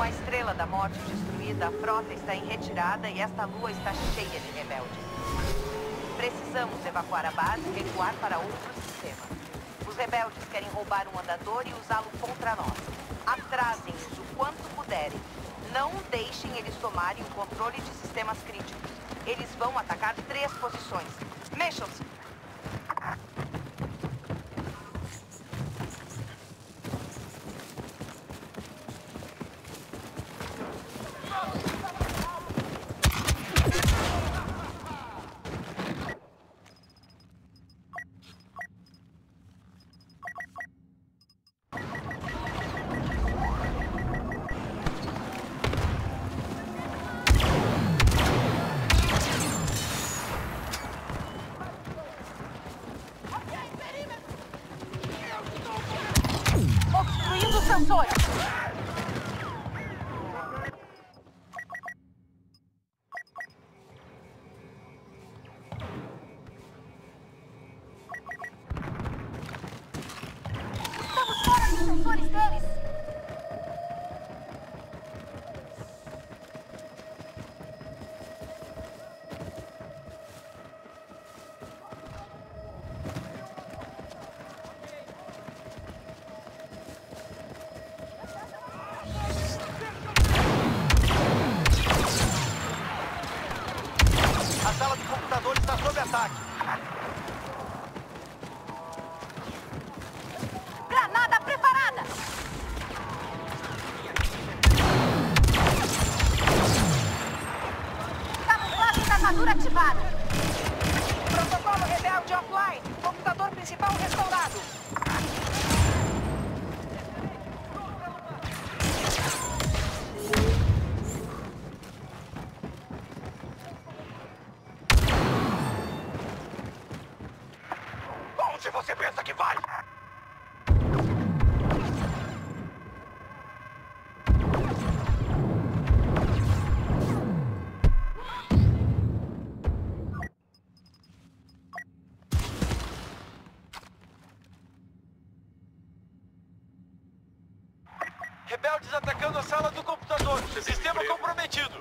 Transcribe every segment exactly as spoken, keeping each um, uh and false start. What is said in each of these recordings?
Com a Estrela da Morte destruída, a frota está em retirada e esta lua está cheia de rebeldes. Precisamos evacuar a base e recuar para outro sistema. Os rebeldes querem roubar um andador e usá-lo contra nós. Atrasem-os o quanto puderem. Não deixem eles tomarem o controle de sistemas críticos. Eles vão atacar três posições. Mexam-se! Obstruindo os sensores! Estamos fora dos sensores deles! A sala do computador está sob ataque. Granada preparada! Camuflagem da armadura ativada. Protocolo rebelde offline. Computador principal restaurado. Onde você pensa que vai? Rebeldes atacando a sala do computador. Sistema comprometido.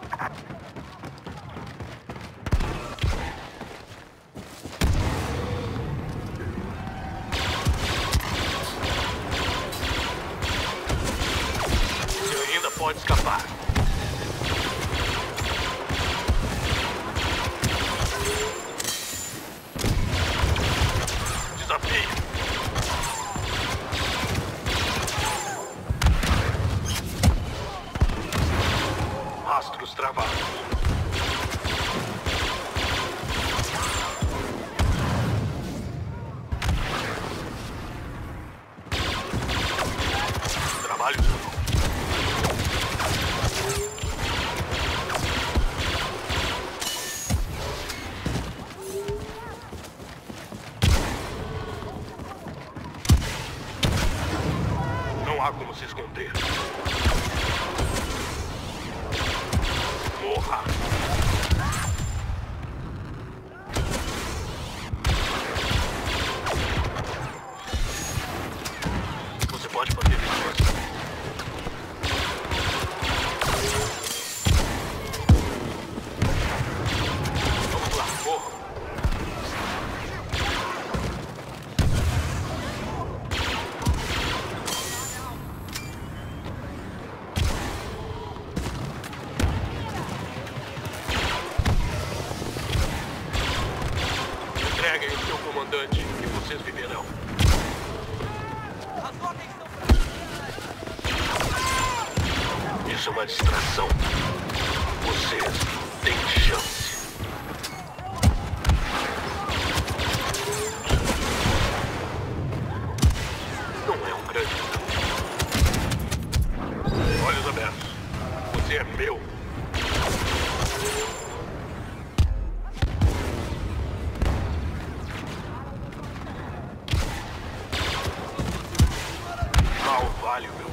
Você ainda pode escapar. Desafio. Rastros travados. Trabalho. Não há como se esconder. Morra! Você pode fazer isso. Vamos lá, corra! Entreguem o seu comandante e vocês viverão. Isso é uma distração. Vocês têm chance. Não é um grande não. Olhos abertos. Você é meu. Mal vale o meu